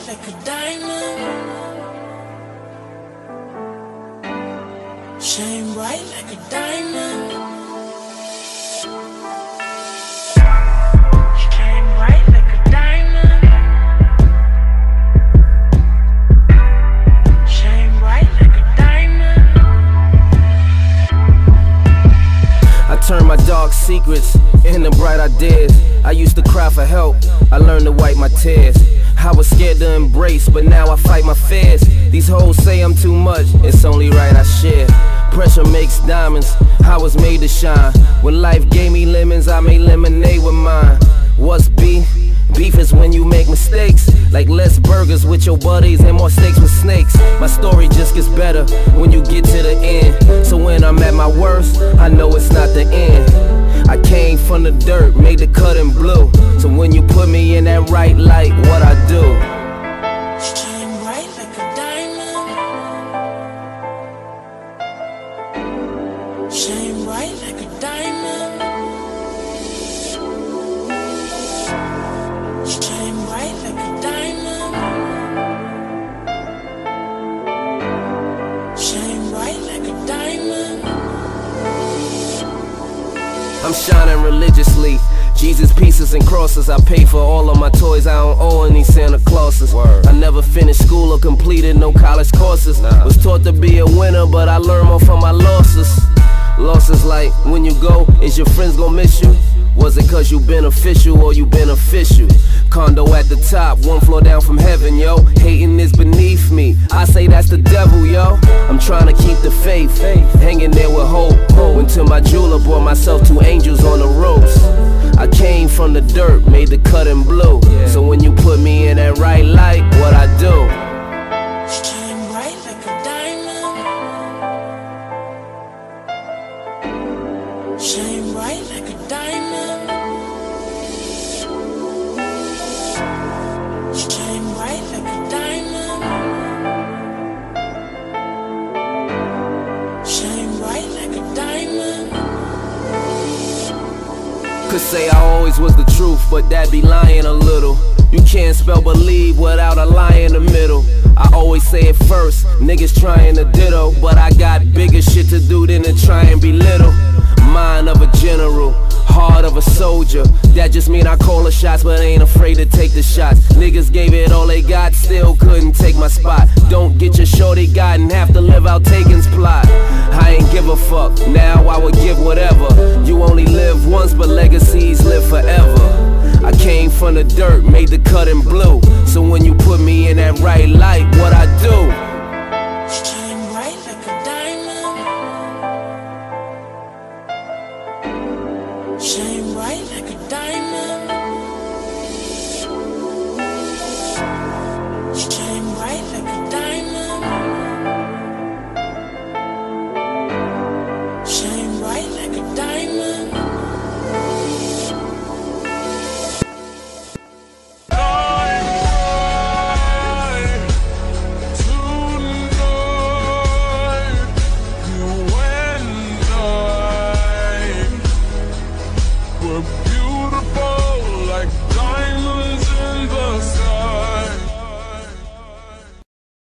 like a diamond. Shine bright like a diamond. Shine bright like a diamond. Shine bright like a diamond. I turn my dark secrets into bright ideas. I used to cry for help, I learned to wipe my tears. I was scared to embrace, but now I fight my fears. These hoes say I'm too much, it's only right I share. Pressure makes diamonds, I was made to shine. When life gave me lemons, I made lemonade with mine. What's beef? Beef is when you make mistakes, like less burgers with your buddies and more steaks with snakes. My story just gets better when you get to the end. So when I'm at my worst, I know it's not the end. I came from the dirt, made the cut in blue. So when you put me in that right light, what I do? Shine bright like a diamond. Shine bright like a diamond. Shine bright like a diamond. Shine bright like a diamond. I'm shining religiously. Jesus pieces and crosses. I pay for all of my toys. I don't owe any Santa Clauses. I never finished school or completed no college courses. Was taught to be a winner, but I learned more from my losses. Losses like when you go, is your friends gonna miss you? Was it cause you beneficial or you beneficial? Condo at the top, one floor down from heaven, yo. Hating is beneath me, I say that's the devil, yo. I'm trying to keep the faith, hanging there with hope. Went to my jeweler, bought myself 2 angels on the ropes. I came from the dirt, made the cut in blue. So when you put me in that right light, what I do? Shine bright like a diamond. Shine bright like a diamond. Shine bright like a diamond. Shine bright like a diamond. Could say I always was the truth, but that be lying a little. You can't spell believe without a lie in the middle. I always say it first, niggas trying to ditto, but I got bigger shit to do than to try and be little. Mind of a general, heart of a soldier. That just mean I call the shots, but ain't afraid to take the shots. Niggas gave it all they got, still couldn't take my spot. Don't get your shorty got and have to live out Taken's plot. I ain't give a fuck, now I would give whatever. You only live once, but legacies live forever. I came from the dirt, made the cut in blue. So when you put me in that right light, what I do? Shine bright like a diamond. Shine bright like a diamond. Shine bright like a diamond. Shine bright like a diamond. We're